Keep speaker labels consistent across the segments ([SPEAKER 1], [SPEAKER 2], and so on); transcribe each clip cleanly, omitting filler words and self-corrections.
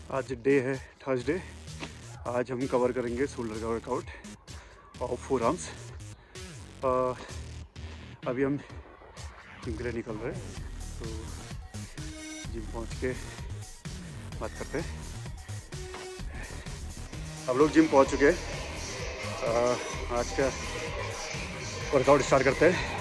[SPEAKER 1] आज डे है थर्सडे। आज हम कवर करेंगे शोल्डर का वर्कआउट और फोर आर्म्स। अभी हम जिम के लिए निकल रहे हैं, तो जिम पहुंच के बात करते हैं। अब लोग जिम पहुंच चुके हैं। आज का वर्कआउट स्टार्ट करते हैं।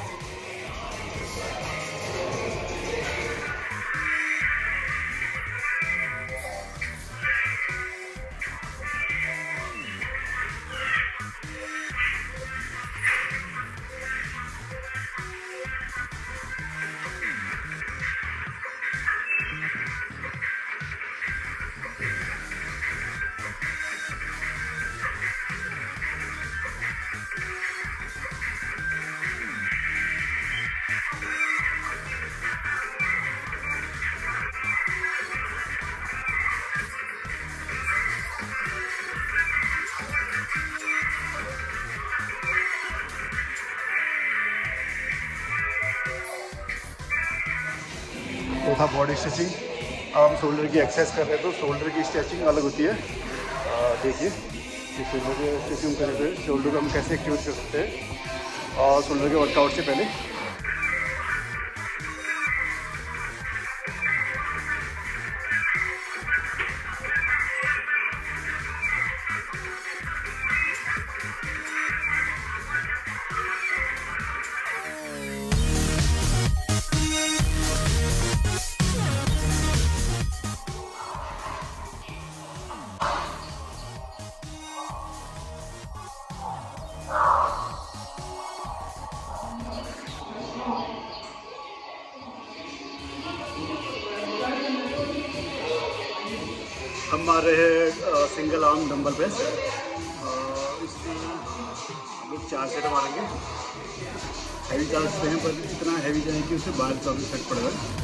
[SPEAKER 1] तो था बॉडी स्ट्रेचिंग। अब हम शोल्डर की एक्सरसाइज कर रहे हैं, तो शोल्डर की स्ट्रेचिंग अलग होती है। देखिए कि शोल्डर की स्ट्रेचिंग करने पे शोल्डर को हम कैसे एक्टिवेट कर सकते हैं। और शोल्डर के वर्कआउट से पहले हम मार रहे हैं सिंगल आर्म डंबल प्रेस। इसमें हम लोग 4 सेट मारेंगे। हैवी चार्जते हैं, पर इतना हैवी जाए कि उससे 12-24 सेट पड़ेगा।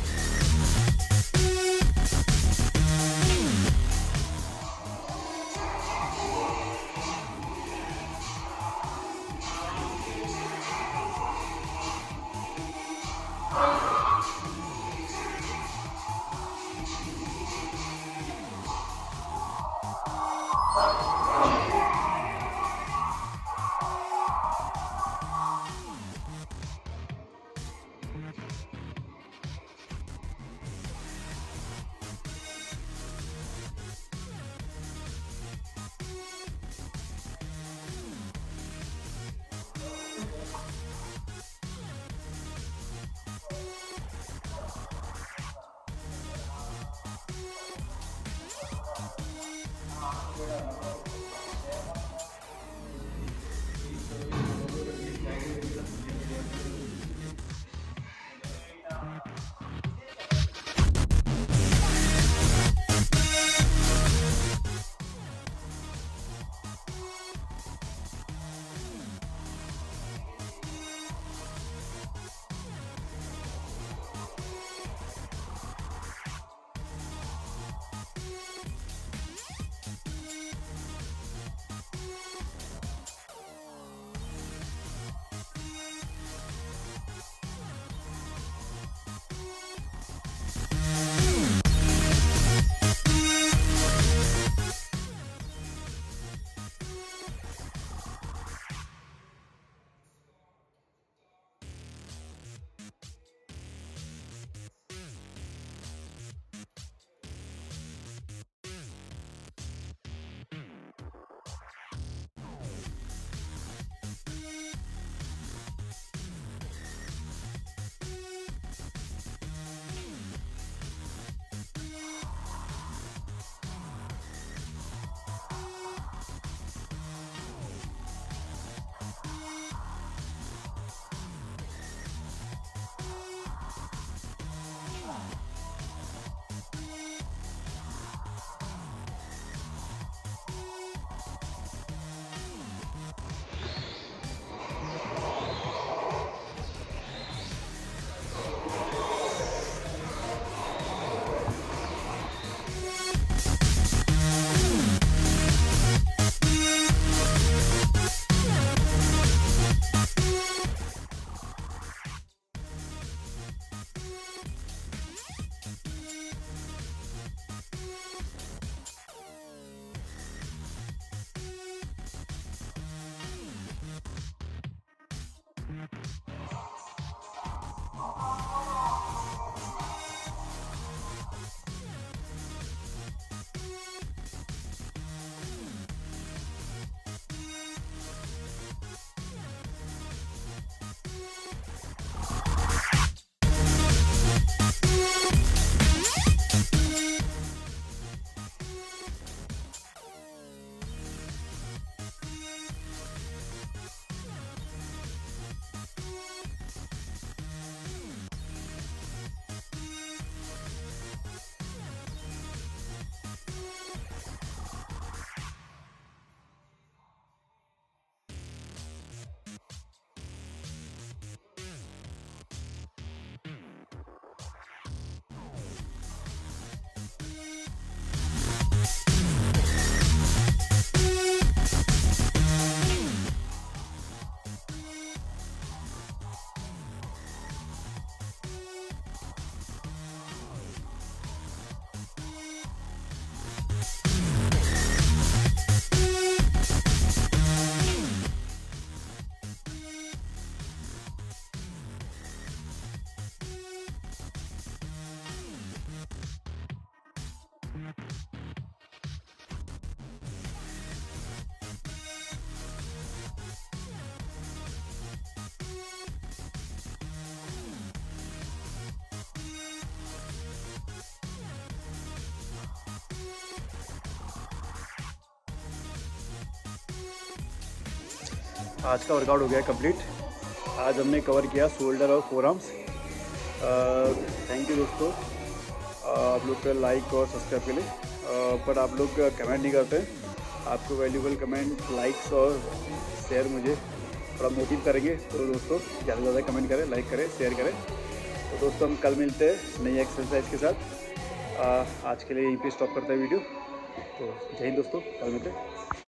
[SPEAKER 1] आज का वर्कआउट हो गया कंप्लीट। आज हमने कवर किया शोल्डर और फोर आर्म्स। थैंक यू दोस्तों आप लोग का लाइक और सब्सक्राइब के लिए, पर आप लोग कमेंट नहीं करते। आपको वैल्यूबल कमेंट, लाइक्स और शेयर मुझे थोड़ा मोटिव करेंगे। तो दोस्तों ज़्यादा से ज़्यादा कमेंट करें, लाइक करें, शेयर करें। तो दोस्तों हम कल मिलते हैं नई एक्सरसाइज के साथ। आज के लिए यहीं पे स्टॉप करते हैं वीडियो। तो जय हिंद दोस्तों, कल मिलते हैं।